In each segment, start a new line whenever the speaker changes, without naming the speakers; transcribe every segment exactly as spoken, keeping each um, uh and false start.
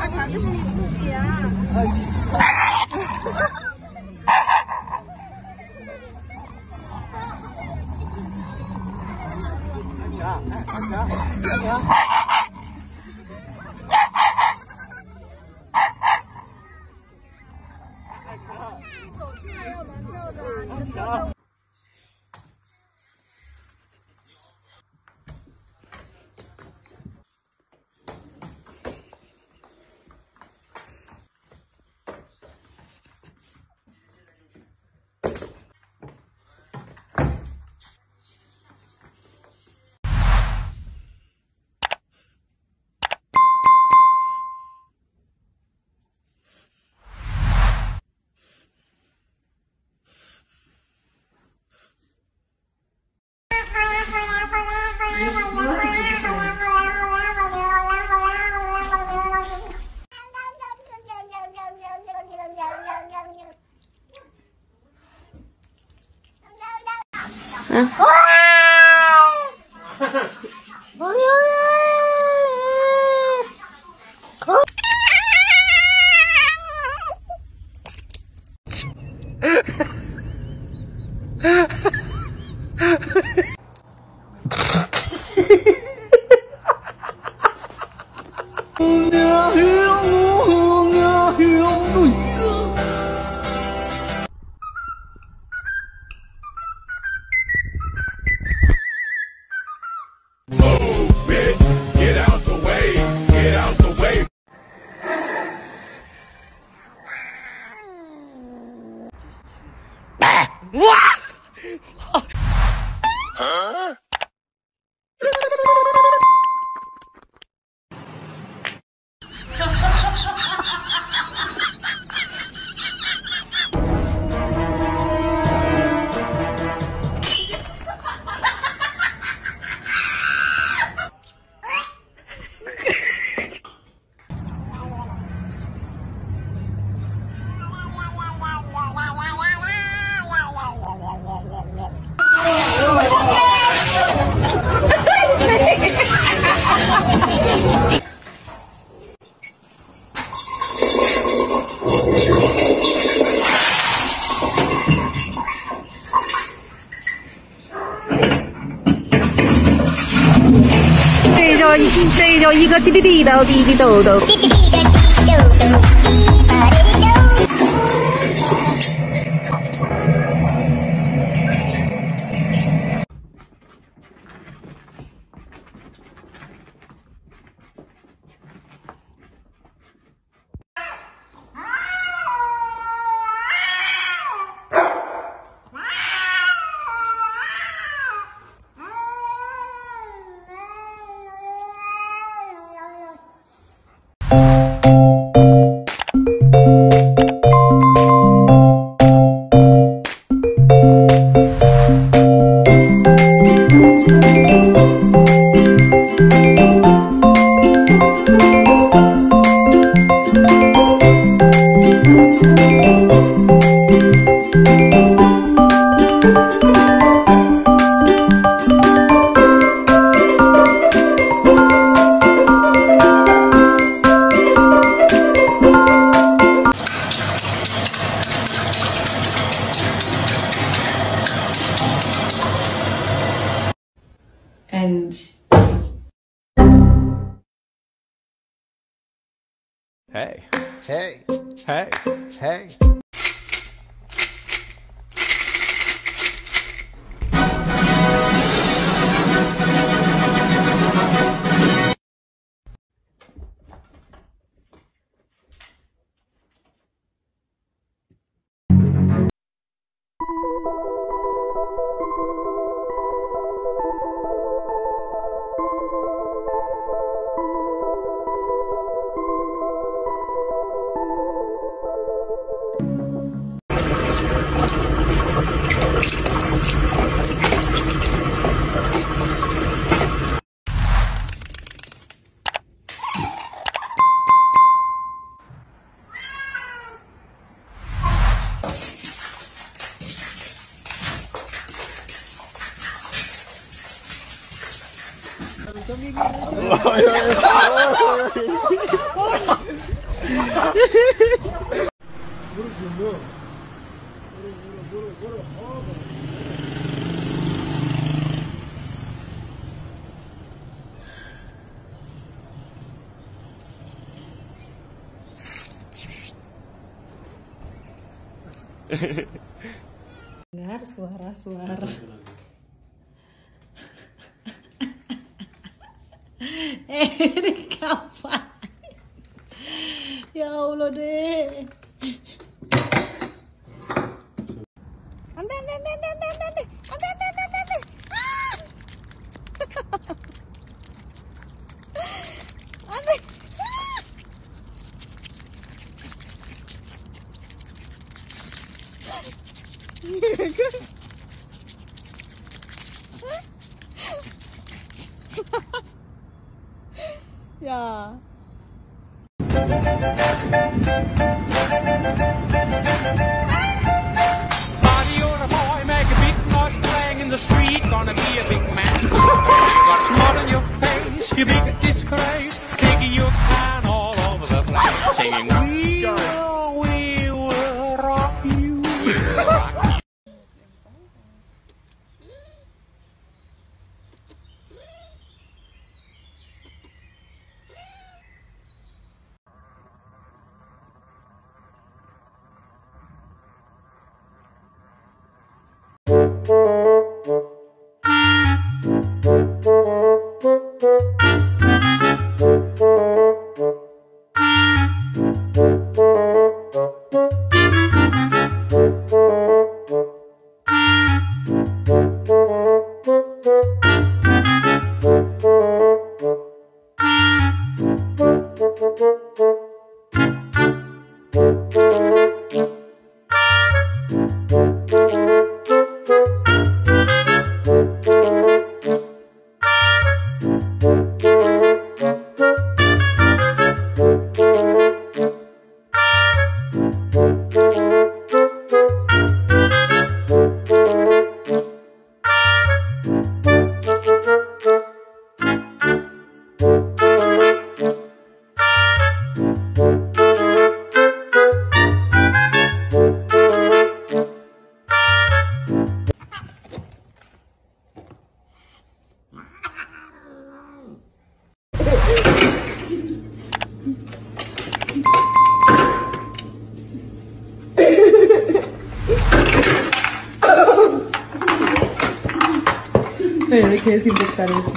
大强，这是你自己啊！
强，哎，强，强，强！
走进来要门票的，你的票在。
嗯。哇！啊！这叫一，这叫一个滴滴滴豆滴滴豆豆。滴滴滴的滴豆豆，滴吧滴滴豆。And
hey,
hey,
hey,
hey.
Dengar suara-suara. Eh, ini kapan? Ya Allah deh. Ante, ante, ante, ante, ante, ante, ante, ante, ante, ante. Ah! Ante. Ya.
In the street, gonna be a big man. You got smut on your face, you big disgrace, kicking your can all over the place, singing we will, we will rock you, we will rock you.
Pero le quieres inyectar eso.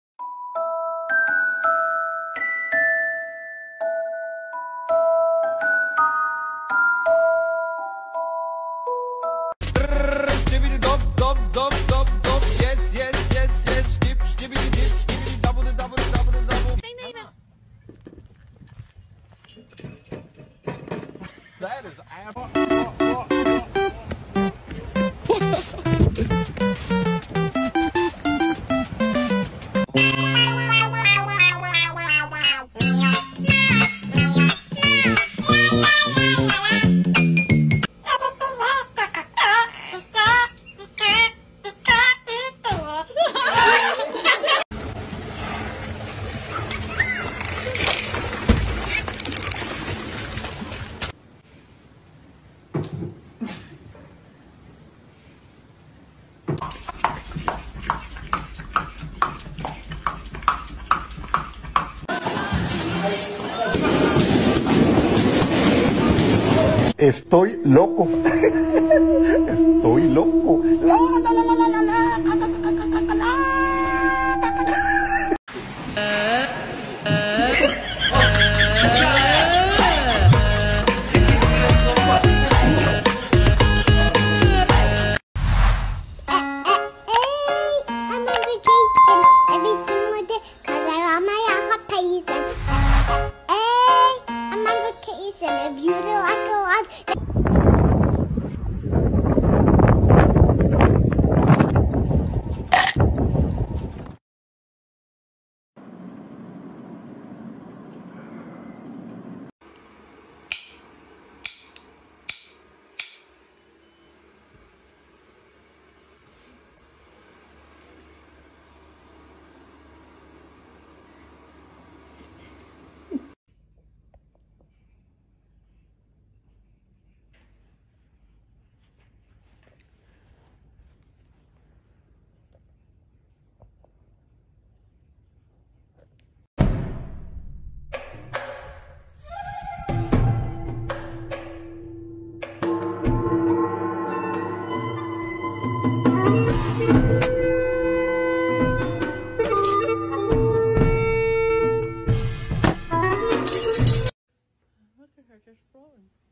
That is apple.
Estoy loco. Estoy loco. La, la, la, la, la, la, la, la, la.
If you do like a lot.
fresh prawn.